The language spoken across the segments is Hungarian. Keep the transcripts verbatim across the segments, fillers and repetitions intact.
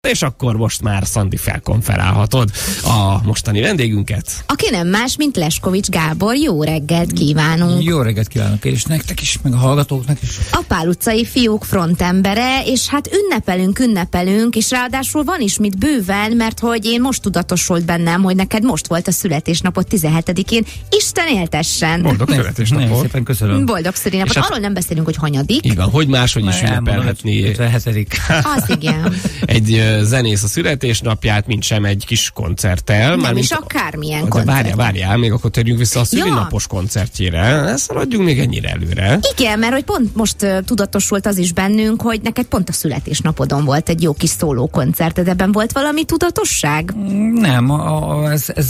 és akkor most már Szandi felkonferálhatod a mostani vendégünket. Aki nem más, mint Leskovics Gábor. Jó reggelt kívánunk! Jó reggelt kívánok, és nektek is, meg a hallgatóknak is. A Pál utcai fiúk frontembere, és hát ünnepelünk, ünnepelünk, és ráadásul van is mit bőven, mert hogy én most tudatosult bennem, hogy neked most volt a születésnapod tizenhetedikén. Isten éltessen! Boldog születésnapot! Nagyon szépen köszönöm. Boldog születésnapot. Hát, arról nem beszélünk, hogy hanyadik. Így van, hogy máshogy is ünnepelhetni. ötvenhetedik Az igen. Egy zenész a születésnapját, mint sem egy kis koncerttel. Nem is a, akármilyen de koncert. Várjál, várjál, még akkor térjünk vissza a szülinapos ja. koncertjére. Ezt szaladjunk még ennyire előre. Igen, mert hogy pont most uh, tudatosult az is bennünk, hogy neked pont a születésnapodon volt egy jó kis szóló koncerted. Ebben volt valami tudatosság? Nem, a, a, ez, ez,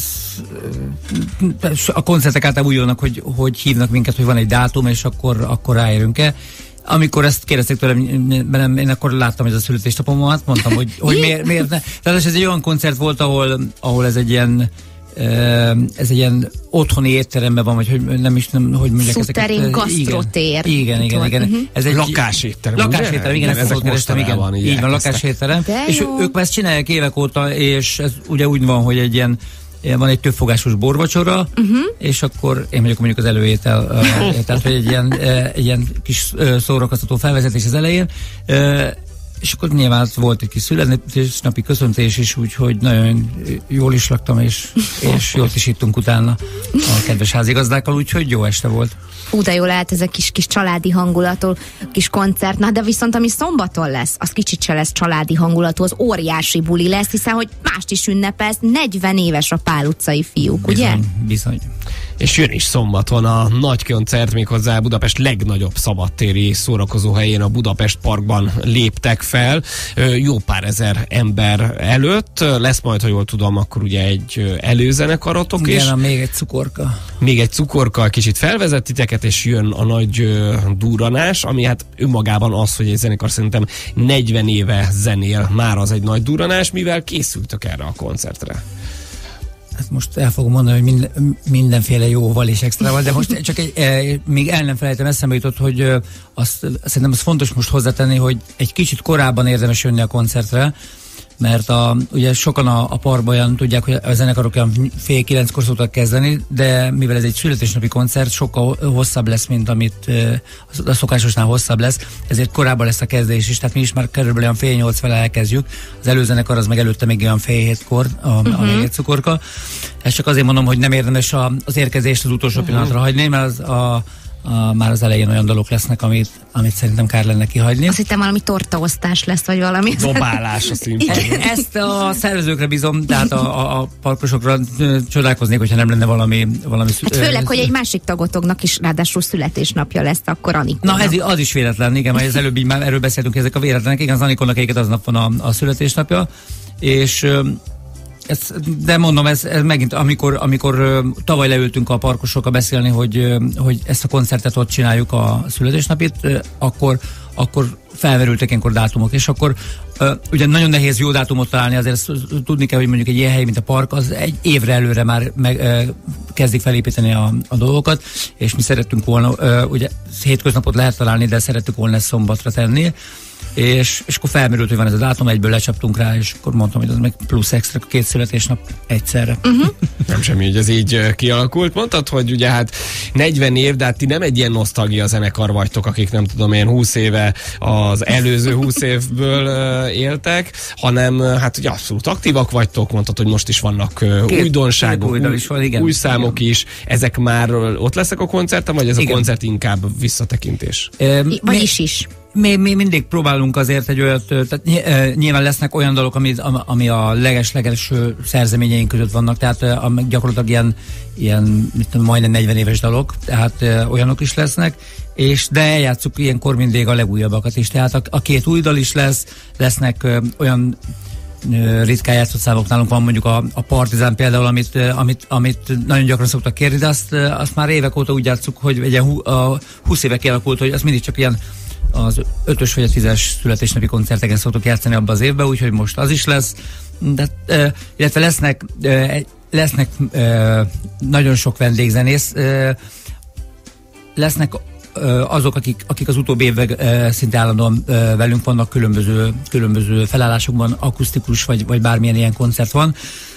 a koncertek általában úgy vannak, hogy, hogy hívnak minket, hogy van egy dátum, és akkor, akkor ráérünk-e. Amikor ezt kérdezték tőlem, én akkor láttam, hogy ez a születésnapomat, mondtam, hogy, hogy miért, miért ne. Tehát ez egy olyan koncert volt, ahol, ahol ez egy ilyen ez egy ilyen otthoni étteremben van, vagy hogy nem is, nem, hogy mondják ezeket. Szuterén gasztrotér. Igen, igen, igen. Uh-huh. Ez egy lakásétterem. Lakásétterem, igen, ezt szót kerestem, igen. Van, így van, lakásétterem. És ők már ezt csinálják évek óta, és ez ugye úgy van, hogy egy ilyen van egy többfogásos borvacsora, uh-huh. és akkor én vagyok mondjuk az előétel, uh, tehát hogy egy ilyen, uh, egy ilyen kis uh, szórakoztató felvezetés az elején, uh, és akkor nyilván volt egy kis születésnapi köszöntés is, úgyhogy nagyon jól is laktam, és, és jól is ittunk utána a kedves házigazdákkal, úgyhogy jó este volt. Hú, de jól lehet ez a kis, kis családi hangulatú kis koncert, na de viszont ami szombaton lesz, az kicsit se lesz családi hangulatú, az óriási buli lesz, hiszen hogy mást is ünnepelsz, negyven éves a Pál utcai fiúk, bizony, ugye? Bizony. És jön is szombaton a nagy koncert, méghozzá Budapest legnagyobb szabadtéri szórakozóhelyén, a Budapest Parkban léptek fel, jó pár ezer ember előtt. Lesz majd, ha jól tudom, akkor ugye egy előzenekaratok is. Igen, még egy cukorka. Még egy cukorka, kicsit felvezet titeket, és jön a nagy uh, durranás, ami hát önmagában az, hogy egy zenekar szerintem negyven éve zenél, már az egy nagy durranás, mivel készültök erre a koncertre. Hát most el fogom mondani, hogy minden, mindenféle jóval és extrával, de most csak egy, e, még el nem felejtem, eszembe jutott, hogy e, azt, szerintem az fontos most hozzátenni, hogy egy kicsit korábban érdemes jönni a koncertre, mert a, ugye sokan a, a parkban olyan tudják, hogy a zenekarok olyan fél kilenckor szoktak kezdeni, de mivel ez egy születésnapi koncert, sokkal hosszabb lesz, mint amit a szokásosnál hosszabb lesz, ezért korábban lesz a kezdés is, tehát mi is már körülbelül olyan fél nyolc fele elkezdjük, az előzenekar az meg előtte még olyan fél hétkor, a, uh-huh. a még egy cukorka. Ezt csak azért mondom, hogy nem érdemes a, az érkezést az utolsó uh-huh. pillanatra hagyni, mert az a A, már az elején olyan dolgok lesznek, amit, amit szerintem kár lenne kihagyni. Azt hittem valami tortaosztás lesz, vagy valami. Dobálás a színpadon. Ezt a szervezőkre bízom, tehát a, a, a parkosokra csodálkoznék, hogyha nem lenne valami... valami hát főleg, ö, hogy egy másik tagotoknak is ráadásul születésnapja lesz, akkor Anikónak. Na ez az is véletlen, igen, mert az előbb így már erről beszéltünk, hogy ezek a véletlenek, igen, az Anikónak egyiket aznap van a, a születésnapja, és... Ez, de mondom, ez, ez megint, amikor, amikor uh, tavaly leültünk a parkosokkal beszélni, hogy, uh, hogy ezt a koncertet ott csináljuk a születésnapit, uh, akkor, akkor felmerültek ilyenkor dátumok, és akkor uh, ugye nagyon nehéz jó dátumot találni, azért ezt, tudni kell, hogy mondjuk egy ilyen hely, mint a park, az egy évre előre már meg, uh, kezdik felépíteni a, a dolgokat, és mi szerettünk volna, uh, ugye hétköznapot lehet találni, de szerettük volna ezt szombatra tenni, És, és akkor felmerült, hogy van ez a dátum, egyből lecsaptunk rá, és akkor mondtam, hogy az meg plusz extra két születésnap egyszerre. Uh-huh. Nem semmi, hogy ez így kialakult. Mondtad, hogy ugye hát negyven év, de hát ti nem egy ilyen nosztalgia zenekar vagytok, akik nem tudom én húsz éve az előző húsz évből éltek, hanem hát ugye abszolút aktívak vagytok, mondtad, hogy most is vannak két, újdonságok, két új, is van, igen, új számok igen. is. Ezek már ott lesznek a koncerten, vagy ez igen. a koncert inkább visszatekintés? E, Vagyis is. Mi, mi mindig próbálunk azért egy olyat, tehát nyilván lesznek olyan dolgok, ami, ami a leges-leges szerzeményeink között vannak, tehát gyakorlatilag ilyen, ilyen mit tudom, majdnem negyven éves dalok, tehát olyanok is lesznek, és de eljátszuk ilyenkor mindig a legújabbakat is, tehát a, a két új dal is lesz, lesznek olyan ritkán játszott számok nálunk van, mondjuk a, a Partizán például, amit, amit, amit nagyon gyakran szoktak kérni, de azt, azt már évek óta úgy játszuk, hogy ugye a húsz éve kialakult, hogy az mindig csak ilyen az ötös vagy a tízes születésnapi koncerteken szoktuk játszani abban az évben, úgyhogy most az is lesz. De, e, illetve lesznek, e, lesznek e, nagyon sok vendégzenész, e, lesznek azok, akik, akik az utóbbi évek szinte állandóan velünk vannak, különböző, különböző felállásokban, akusztikus vagy, vagy bármilyen ilyen koncert van.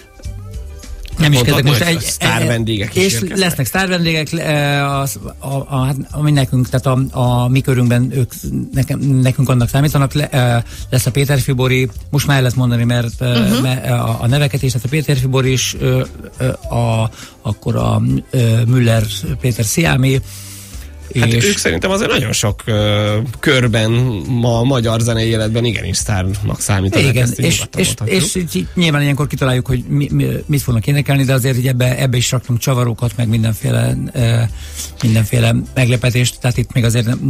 Nem is kezdek most egy sztár vendégek is és érkeznek. Lesznek sztár vendégek, az, a, a, ami nekünk, tehát a, a mi körünkben ők nekem, nekünk annak számítanak. Le, lesz a Péter Fibori, most már el lehet mondani, mert uh-huh. a, a neveket is, tehát a Péter Fibori is, a, akkor a Müller Péter Sziámi. Hát és ők szerintem azért nagyon sok uh, körben ma a magyar zenei életben igenis sztárnak számítanak. Igen, és, és, és, és nyilván ilyenkor kitaláljuk, hogy mi, mi, mit fognak énekelni, de azért így ebbe, ebbe is raktunk csavarokat, meg mindenféle, uh, mindenféle meglepetést, tehát itt még azért uh,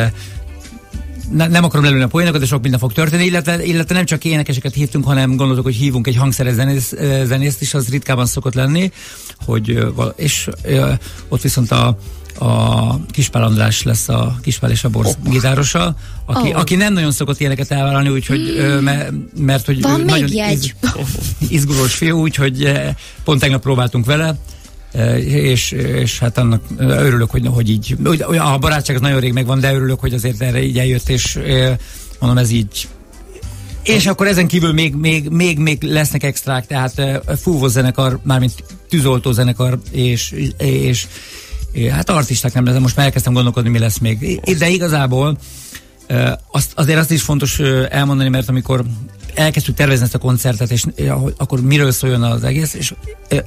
ne, nem akarom lelőni a poénokat, de sok minden fog történni, illetve, illetve nem csak énekeseket hívtunk, hanem gondoltuk, hogy hívunk egy hangszeres zenész, zenészt is, az ritkában szokott lenni, hogy, és uh, ott viszont a a Kispál András lesz a Kispál és a Borz oh. gitárosa, aki, oh. aki nem nagyon szokott ilyeneket elvállalni, úgyhogy, mm. mert, mert hogy van nagyon iz, izgulós fiú, úgyhogy pont tegnap próbáltunk vele, és, és hát annak örülök, hogy, hogy így, a barátság az nagyon rég megvan, de örülök, hogy azért erre így eljött, és mondom, ez így. És akkor ezen kívül még, még, még, még lesznek extrák, tehát fúvó zenekar, mármint tűzoltó zenekar, és, és hát artisták nem lesz, most már elkezdtem gondolkodni, mi lesz még. De igazából azt, azért azt is fontos elmondani, mert amikor elkezdtük tervezni ezt a koncertet, és akkor miről szóljon az egész, és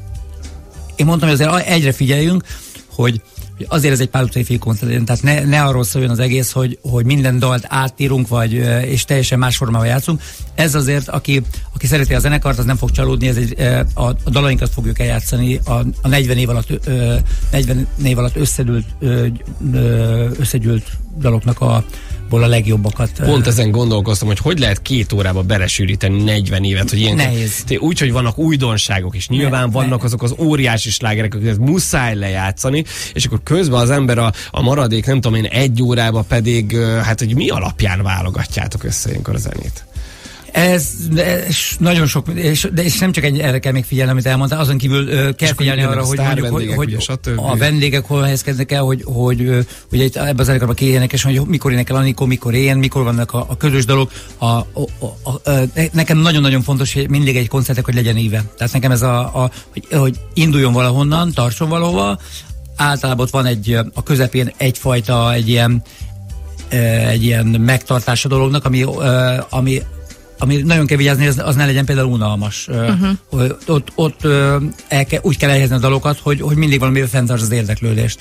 én mondtam, hogy azért egyre figyeljünk, hogy azért ez egy Pál utcai filmkoncert, tehát ne, ne arról szóljon az egész, hogy, hogy minden dalt átírunk, vagy, és teljesen más formában játszunk. Ez azért, aki, aki szereti a zenekart, az nem fog csalódni, ez egy, a, a dalainkat fogjuk eljátszani a, a negyven év alatt, negyven év alatt összedült, összegyűlt daloknak a ból a legjobbakat. Pont ezen gondolkoztam, hogy hogy lehet két órába belesűríteni negyven évet, hogy ilyen nehéz. Úgy, hogy vannak újdonságok is. Nyilván ne, vannak ne. azok az óriási slágerek, akiket muszáj lejátszani, és akkor közben az ember a, a maradék, nem tudom én, egy órába pedig, hát hogy mi alapján válogatjátok össze ilyenkor a zenét? Ez, ez nagyon sok, és, de és nem csak egy, erre kell még figyelni, amit elmondtál, azon kívül uh, kell figyelni arra, hogy, mondjuk, hogy, hogy ugye, a vendégek hol helyezkednek el, hogy, hogy uh, ugye itt ebben az zenekarban két énekes, hogy mikor énekel Anikó, mikor én, mikor vannak a, a közös dolog. A, a, a, a, a, nekem nagyon-nagyon fontos, hogy mindig egy koncertek, hogy legyen íve. Tehát nekem ez a, a hogy, hogy induljon valahonnan, tartson valahova. Általában ott van egy, a közepén egyfajta, egy ilyen, egy ilyen megtartás a dolognak, ami, ami ami nagyon kell vigyázni, az, az ne legyen például unalmas. Uh-huh. Ott, ott el kell, úgy kell elhelyezni a dalokat, hogy, hogy mindig valamivel fenntarts az érdeklődést.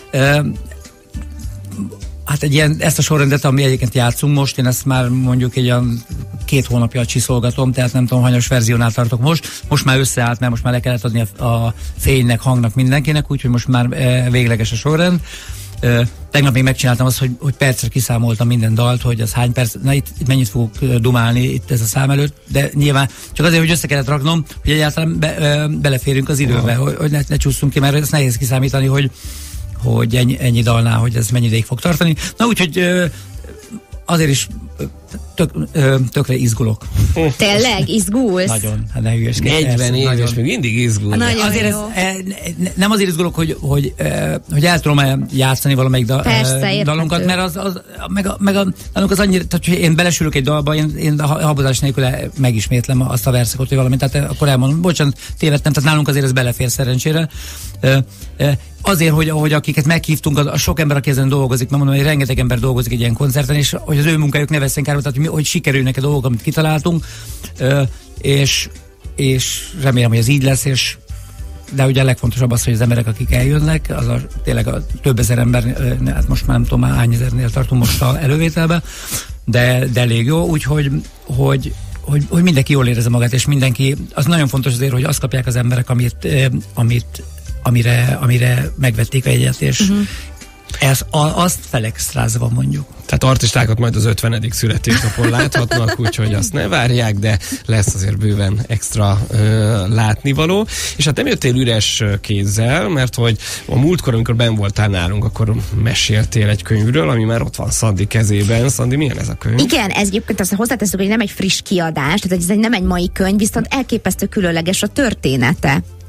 Hát egy ilyen, ezt a sorrendet, ami egyébként játszunk most, én ezt már mondjuk egy olyan két hónapja csiszolgatom, tehát nem tudom, hanyas verziónál tartok most. Most már összeállt, mert most már le kellett adni a, a fénynek, hangnak, mindenkinek, úgyhogy most már végleges a sorrend. Uh, tegnap még megcsináltam azt, hogy, hogy percre kiszámoltam minden dalt, hogy az hány perc, na itt, itt mennyit fogok dumálni itt ez a szám előtt, de nyilván csak azért, hogy össze kellett raknom, hogy egyáltalán be, uh, beleférünk az időbe, uh-huh. hogy, hogy ne, ne csúszunk ki, mert ez nehéz kiszámítani, hogy, hogy ennyi, ennyi dalnál, hogy ez mennyi ideig fog tartani. Na úgyhogy uh, azért is tök, tökre izgulok. Tényleg? Izgulsz? Nagyon, hát ne hülyeskedj. negyven év, és még mindig izgul. Azért ez, nem azért izgulok, hogy, hogy, hogy el tudom játszani valamelyik da, Persze, dalunkat, mert az, az meg, a, meg a dalunk az annyira, tehát hogy én belesülök egy dalba, én, én habozás nélkül megismétlem azt a verszakot, hogy valamit, tehát akkor elmondom, bocsánat, tévedtem, tehát nálunk azért ez belefér szerencsére. Azért, hogy, hogy akiket meghívtunk, a, a sok ember, aki ezen dolgozik, mert mondom, hogy rengeteg ember dolgozik egy ilyen koncerten, és hogy az ő munkájuk ne vesszen kárba, tehát hogy, hogy sikerülnek a dolgok, amit kitaláltunk, és, és remélem, hogy ez így lesz, és de ugye a legfontosabb az, hogy az emberek, akik eljönnek, az a, tényleg a több ezer ember, hát most már nem tudom, hány ezernél tartunk most a elővételben, de, de elég jó, úgyhogy hogy, hogy, hogy mindenki jól érezze magát, és mindenki, az nagyon fontos azért, hogy azt kapják az emberek, amit, amit amire, amire megvették a jegyet, és uh-huh. ez, a, azt felextrázva mondjuk. Tehát artistákat majd az ötvenedik születésnapon láthatnak, úgyhogy azt ne várják, de lesz azért bőven extra ö, látnivaló. És hát nem jöttél üres kézzel, mert hogy a múltkor, amikor benn voltál nálunk, akkor meséltél egy könyvről, ami már ott van Szandi kezében. Szandi, milyen ez a könyv? Igen, ez egyébként azt hozzáteszünk, hogy nem egy friss kiadás, tehát ez nem egy mai könyv, viszont elképesztő különleges a története.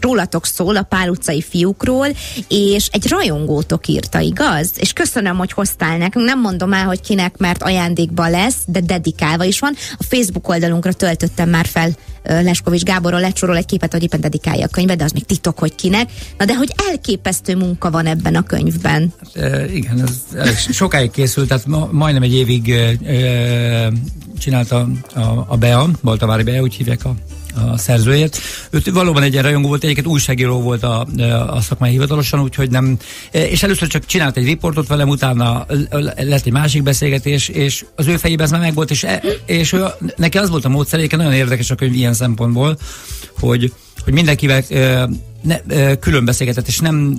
rólatok szól, a Pál utcai fiúkról, és egy rajongótok írta, igaz? És köszönöm, hogy hoztál nekünk, nem mondom el, hogy kinek, mert ajándékban lesz, de dedikálva is van. A Facebook oldalunkra töltöttem már fel Leskovics Gáborról lecsorol egy képet, hogy éppen dedikálja a könyvet, de az még titok, hogy kinek. Na de hogy elképesztő munka van ebben a könyvben. E, igen, ez elég sokáig készült, tehát ma, majdnem egy évig e, csinálta a, a Bea, Baltavári Bea, úgy hívják a a szerzőjét. Ő valóban egy ilyen rajongó volt, egyébként újságíró volt a, a szakmai hivatalosan, úgyhogy nem, és először csak csinált egy riportot velem, utána lett egy másik beszélgetés, és az ő fejében ez már megvolt, és, és ő, neki az volt a módszer, egyébként nagyon érdekes a könyv ilyen szempontból, hogy, hogy mindenkivel ne, külön beszélgetett, és nem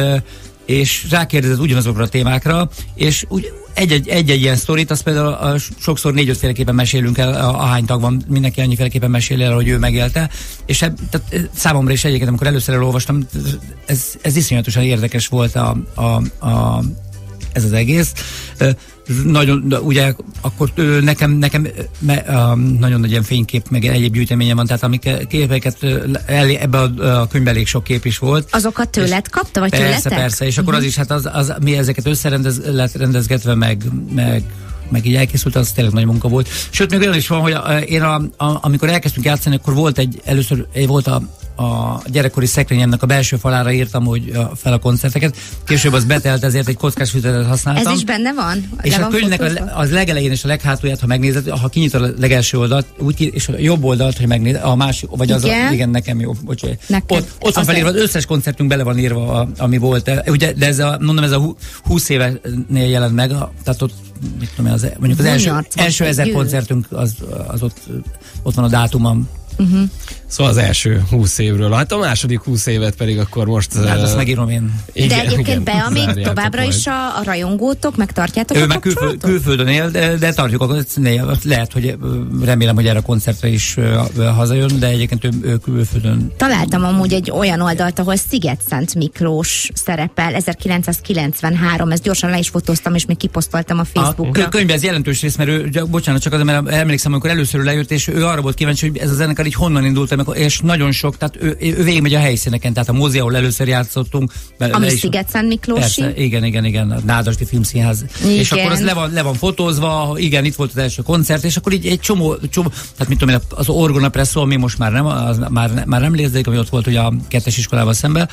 és rákérdezett ugyanazokra a témákra, és úgy egy-egy ilyen sztorit, azt például a, sokszor négy-ötféleképpen mesélünk el, ahány tag van, mindenki annyiféleképpen mesél el, hogy ő megélte, és eb, tehát számomra is egyébként, amikor először elolvastam, ez, ez iszonyatosan érdekes volt a, a, a, ez az egész. Nagyon, ugye akkor nekem, nekem me, a, nagyon nagy ilyen fénykép, meg egyéb gyűjteményem van, tehát amik képeket ebbe a, a könyvben elég sok kép is volt. Azokat tőled kapta, vagy persze, tőletek? Persze, persze, és akkor az is, hát az, az mi ezeket összerendez, lett rendezgetve, meg, meg meg így elkészült, az tényleg nagy munka volt. Sőt, még olyan is van, hogy a, én a, a, amikor elkezdtünk játszani, akkor volt egy, először volt a, a gyerekkori szekrényemnek a belső falára írtam, hogy a, fel a koncerteket. Később az betelt, ezért egy kockás füzetet használtam. Ez is benne van? És a könyvnek a, az legelején és a leghátulját, ha megnézed, ha kinyitod a legelső oldalt, úgy, és a jobb oldalt, hogy megnézed, a másik, vagy az igen, a, igen nekem jó, bocsánat. Ott, ott van felírva, az összes koncertünk bele van írva, a, ami volt. Ugye, de ez a, mondom, ez a húsz évenél jelent meg, a, tehát ott mit tudom, az, mondjuk az első, első ezer koncertünk, az, az ott, ott van a dátumom. Uh-huh. Szóval az első húsz évről. Hát a második húsz évet pedig akkor most... Hát azt megírom én. Igen, de egyébként Bea még továbbra majd. Is a, a rajongótok, meg tartjátok ő a meg külföld, külföldön él, de, de tartjuk a lehet, hogy remélem, hogy erre a koncertre is hazajön, de egyébként ő, ő külföldön. Találtam amúgy egy olyan oldalt, ahol Sziget-Szent Miklós szerepel, ezerkilencszázkilencvenhárom, ezt gyorsan le is fotóztam, és még kiposztoltam a Facebookra. A könyvben ez jelentős rész, mert ő, bocsánat, csak azért, mert emlékszem, amikor először lejött, és ő arra volt kíváncsi, hogy ez a zenekar így honnan indult, és nagyon sok, tehát ő, ő végigmegy a helyszíneken, tehát a múzeumon először játszottunk. Ami Sziget-Szent Miklósi? Persze, igen, igen, igen, a Nádasdi Filmszínház. Igen. És akkor az le van, le van fotózva, igen, itt volt az első koncert, és akkor így egy csomó, csomó tehát mit tudom én, az Orgona Presszó, ami most már nem, az már, már nem létezik, ami ott volt ugye a kettes iskolával szemben.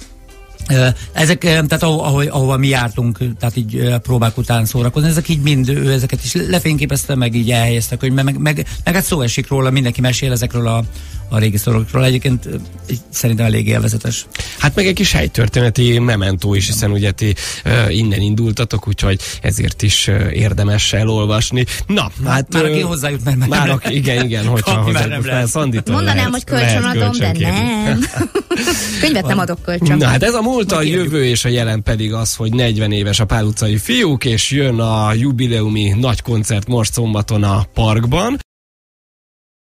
Ezek, tehát ahol, ahova mi jártunk, tehát így próbák után szórakozni, ezek így mind, ő ezeket is lefényképezte, meg így elhelyezte, hogy meg, meg, meg, meg hát szó esik róla, mindenki mesél ezekről a, a régi szorokról. Egyébként szerintem elég élvezetes. Hát meg egy kis helytörténeti mementó is, hiszen ugye ti uh, innen indultatok, úgyhogy ezért is uh, érdemes elolvasni. Na, hát... Már aki hozzájut, mert már, már aki, igen, igen, hogyha hozzá mondanám, hogy kölcsönadom, de nem. Könyvet nem adok kölcsön. Na, hát ez a múlt, a jövő és a jelen pedig az, hogy negyven éves a Pál utcai fiúk, és jön a jubileumi nagy koncert most szombaton a Parkban.